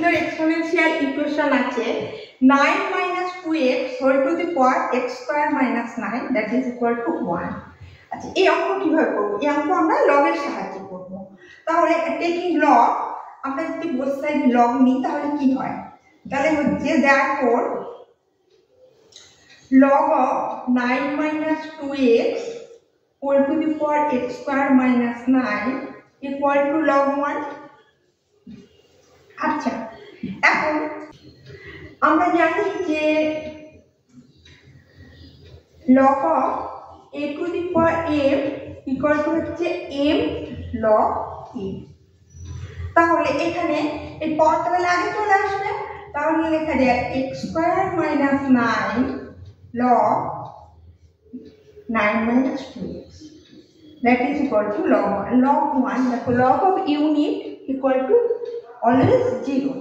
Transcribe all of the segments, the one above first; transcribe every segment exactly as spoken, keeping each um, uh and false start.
আমাদের exponential equation আছে nine minus two x whole to the power x square minus nine that is equal to one. আচ্ছা এই অঙ্ক কিভাবে করব? এই অঙ্ক আমরা লগের সাহায্যে করব। তাহলে টেকিং লগ, আমরা যদি বোথ সাইড লগ নিই তাহলে কি হয়? তাহলে হচ্ছে therefore log of nine minus two x whole to the power x square minus nine equal to log one. আচ্ছা এখন আমরা জানি যে log of a to the power m equal to হচ্ছে m log a। তাহলে এখানে এই পাওয়ারটা তাহলে আগে চলে আসবে, তাহলে লেখা যায় x square minus nine log nine minus two x that is equal to log one. log one দেখো log of unit equal to always zero।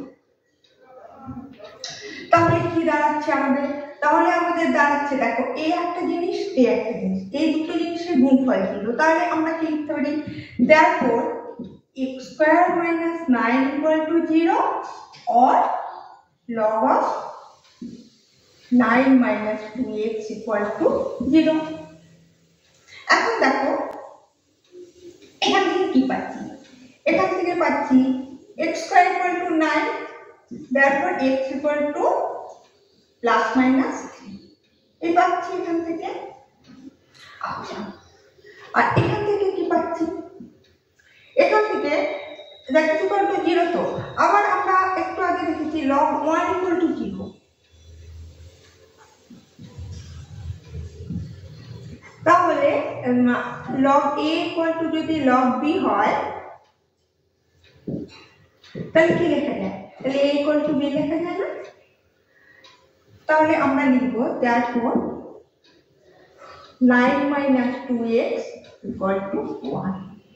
তাহলে কি দাঁড়াচ্ছে আমাদের? তাহলে আমাদের দাঁড়াচ্ছে দেখো a একটা জিনিস a একটা জিনিস, এই দুটো জিনিসের গুণফল জিরো। তাহলে আমরা কি লিখতে পারি? therefore x square minus nine equal to zero or log of nine minus two x equal to zero। এখন দেখো এখান থেকে কি পাচ্ছি? এখান থেকে পাচ্ছি x square equal to nine, therefore x equal to plus minus three। এই পাচ্ছি এখান থেকে। আচ্ছা আর এখান থেকে কি পাচ্ছি? এখান থেকে that is equal to zero। তো আবার আমরা একটু আগে দেখেছি log one equal to zero। তাহলে log a equal to যদি log b হয় তাহলে কি লেখা যায়? তাহলে a equal to b লেখা যায় না? তাহলে আমরা লিখব therefore nine minus two x equal to one।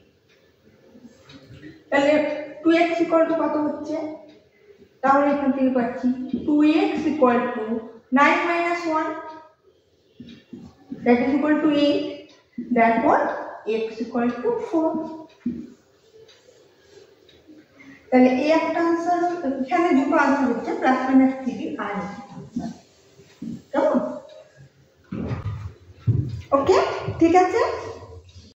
তাহলে two x equal to কত হচ্ছে? তাহলে এখান থেকে পাচ্ছি two x equal to nine minus one that is equal to eight, therefore x equal to four। তাহলে এই একটা आंसर, এখানে দুটো आंसर হচ্ছে প্লাস মাইনাস থ্রি আর आंसर। কেমন? ওকে ঠিক আছে।